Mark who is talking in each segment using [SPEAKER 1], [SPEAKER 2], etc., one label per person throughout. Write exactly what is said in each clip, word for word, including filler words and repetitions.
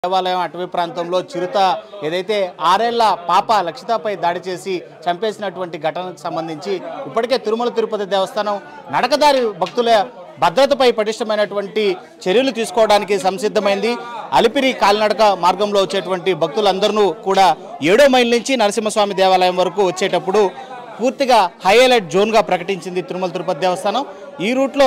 [SPEAKER 1] దేవాలయం అటవీ ప్రాంతంలో చిరుత ఏదైతే ఆరేళ్ల పాప లక్షితపై దాడి చేసి చంపేసినటువంటి ఘటనకు సంబంధించి ఇప్పటికే తిరుమల తిరుపతి దేవస్థానం నడకదారి భక్తుల భద్రతపై పటిష్టమైనటువంటి చర్యలు తీసుకోవడానికి సంసిద్ధమైంది. అలిపిరి కాలినడక మార్గంలో వచ్చేటువంటి భక్తులందరూ కూడా ఏడో మైల్ నుంచి నరసింహస్వామి దేవాలయం వరకు వచ్చేటప్పుడు పూర్తిగా హై అలర్ట్ జోన్గా ప్రకటించింది తిరుమల తిరుపతి దేవస్థానం. ఈ రూట్లో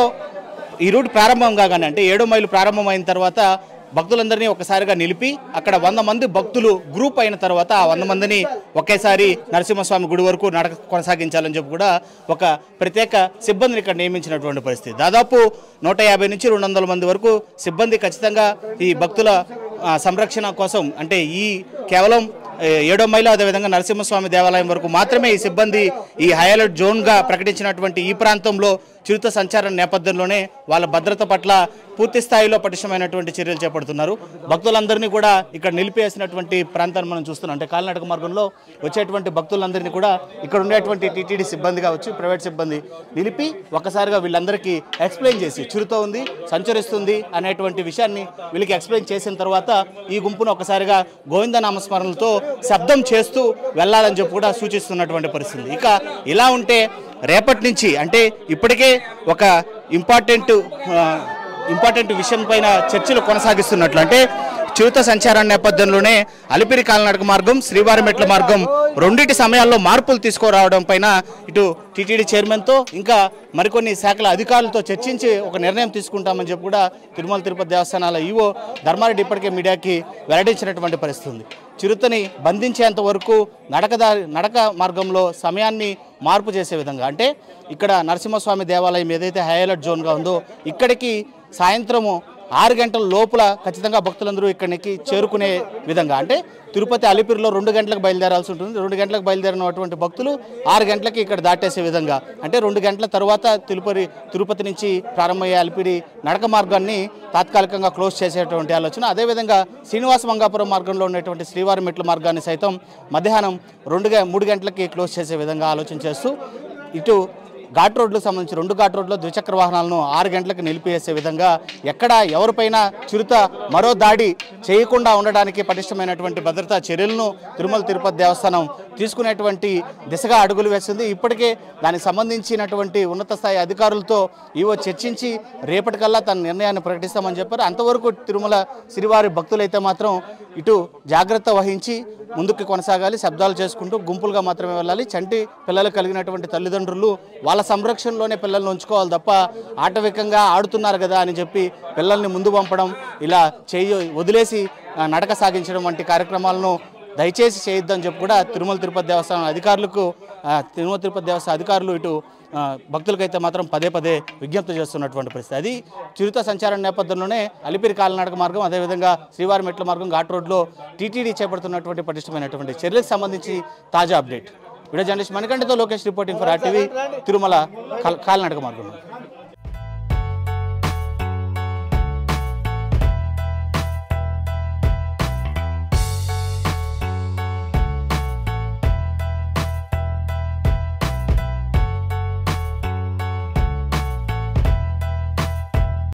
[SPEAKER 1] ఈ రూట్ ప్రారంభం కాగానే అంటే ఏడో మైలు ప్రారంభమైన తర్వాత భక్తులందరినీ ఒకసారిగా నిలిపి అక్కడ వంద మంది భక్తులు గ్రూప్ అయిన తర్వాత ఆ వంద మందిని ఒకేసారి నరసింహస్వామి గుడి వరకు నడక కొనసాగించాలని చెప్పి కూడా ఒక ప్రత్యేక సిబ్బందిని ఇక్కడ నియమించినటువంటి పరిస్థితి. దాదాపు నూట యాభై నుంచి రెండు వందల మంది వరకు సిబ్బంది ఖచ్చితంగా ఈ భక్తుల సంరక్షణ కోసం అంటే ఈ కేవలం ఏడో మైలు అదేవిధంగా నరసింహస్వామి దేవాలయం వరకు మాత్రమే ఈ సిబ్బంది ఈ హై అలర్ట్ జోన్గా ప్రకటించినటువంటి ఈ ప్రాంతంలో చిరుత సంచారం నేపథ్యంలోనే వాళ్ళ భద్రత పట్ల పూర్తి స్థాయిలో పటిష్టమైనటువంటి చర్యలు చేపడుతున్నారు. భక్తులందరినీ కూడా ఇక్కడ నిలిపేసినటువంటి ప్రాంతాన్ని మనం చూస్తున్నాం. అంటే కాలినడక మార్గంలో వచ్చేటువంటి భక్తులందరినీ కూడా ఇక్కడ ఉండేటువంటి టీటీడీ సిబ్బంది కావచ్చు, ప్రైవేట్ సిబ్బంది నిలిపి ఒక్కసారిగా వీళ్ళందరికీ ఎక్స్ప్లెయిన్ చేసి చిరుత ఉంది, సంచరిస్తుంది అనేటువంటి విషయాన్ని వీళ్ళకి ఎక్స్ప్లెయిన్ చేసిన తర్వాత ఈ గుంపును ఒకసారిగా గోవింద నామస్మరణలతో శబ్దం చేస్తూ వెళ్ళాలని చెప్పి కూడా సూచిస్తున్నటువంటి పరిస్థితి. ఇక ఇలా ఉంటే రేపటి నుంచి అంటే ఇప్పటికే ఒక ఇంపార్టెంట్ ఇంపార్టెంట్ విషయం పైన చర్చలు కొనసాగిస్తున్నట్లు అంటే చిరుత సంచారం నేపథ్యంలోనే అలిపిరి కాలినడక మార్గం, శ్రీవారి మెట్ల మార్గం రెండింటి సమయాల్లో మార్పులు తీసుకురావడం పైన ఇటు టీటీడీ చైర్మన్తో ఇంకా మరికొన్ని శాఖల అధికారులతో చర్చించి ఒక నిర్ణయం తీసుకుంటామని చెప్పి కూడా తిరుమల తిరుపతి దేవస్థానాల ఈవో ధర్మారెడ్డి ఇప్పటికే మీడియాకి వెల్లడించినటువంటి పరిస్థితి ఉంది. చిరుతని బంధించేంత వరకు నడకదారి నడక మార్గంలో సమయాన్ని మార్పు చేసే విధంగా అంటే ఇక్కడ నరసింహస్వామి దేవాలయం ఏదైతే హై అలర్ట్ జోన్గా ఉందో ఇక్కడికి సాయంత్రము ఆరు గంటల లోపల ఖచ్చితంగా భక్తులందరూ ఇక్కడికి చేరుకునే విధంగా అంటే తిరుపతి అలిపిరిలో రెండు గంటలకు బయలుదేరాల్సి ఉంటుంది. రెండు గంటలకు బయలుదేరినటువంటి భక్తులు ఆరు గంటలకి ఇక్కడ దాటేసే విధంగా అంటే రెండు గంటల తర్వాత తిరుపతి తిరుపతి నుంచి ప్రారంభమయ్యే అలిపిరి నడక మార్గాన్ని తాత్కాలికంగా క్లోజ్ చేసేటువంటి ఆలోచన. అదేవిధంగా శ్రీనివాస మంగాపురం మార్గంలో ఉన్నటువంటి శ్రీవారి మెట్ల మార్గాన్ని సైతం మధ్యాహ్నం రెండు మూడు గంటలకి క్లోజ్ చేసే విధంగా ఆలోచన చేస్తూ ఇటు ఘాట్ రోడ్లకు సంబంధించి రెండు ఘాట్ రోడ్లో ద్విచక్ర వాహనాలను ఆరు గంటలకు నిలిపివేసే విధంగా ఎక్కడ ఎవరిపైన చిరుత మరో దాడి చేయకుండా ఉండడానికి పటిష్టమైనటువంటి భద్రతా చర్యలను తిరుమల తిరుపతి దేవస్థానం తీసుకునేటువంటి దిశగా అడుగులు వేస్తుంది. ఇప్పటికే దానికి సంబంధించినటువంటి ఉన్నత స్థాయి అధికారులతో ఈవో చర్చించి రేపటికల్లా తన నిర్ణయాన్ని ప్రకటిస్తామని చెప్పారు. అంతవరకు తిరుమల శ్రీవారి భక్తులైతే మాత్రం ఇటు జాగ్రత్త వహించి ముందుకు కొనసాగాలి, శబ్దాలు చేసుకుంటూ గుంపులుగా మాత్రమే వెళ్ళాలి. చంటి పిల్లలు కలిగినటువంటి తల్లిదండ్రులు వాళ్ళ సంరక్షణలోనే పిల్లల్ని ఉంచుకోవాలి తప్ప ఆటవికంగా ఆడుతున్నారు కదా అని చెప్పి పిల్లల్ని ముందు పంపడం, ఇలా చేయ వదిలేసి నడక సాగించడం వంటి కార్యక్రమాలను దయచేసి చేయొద్దని చెప్పి కూడా తిరుమల తిరుపతి దేవస్థానం అధికారులకు తిరుమల తిరుపతి దేవస్థానం అధికారులు ఇటు భక్తులకైతే మాత్రం పదే పదే విజ్ఞప్తి చేస్తున్నటువంటి పరిస్థితి. అది చిరుత సంచారం నేపథ్యంలోనే అలిపిరి కాలినడక మార్గం అదేవిధంగా శ్రీవారి మెట్ల మార్గం ఘాట్ రోడ్లో టీటీడీ చేపడుతున్నటువంటి పటిష్టమైనటువంటి చర్యలకు సంబంధించి తాజా అప్డేట్. వీడియో జర్నలిస్ట్ మణికంఠతో Lokesh reporting for RTV Tirumala కాలినడక మార్గం.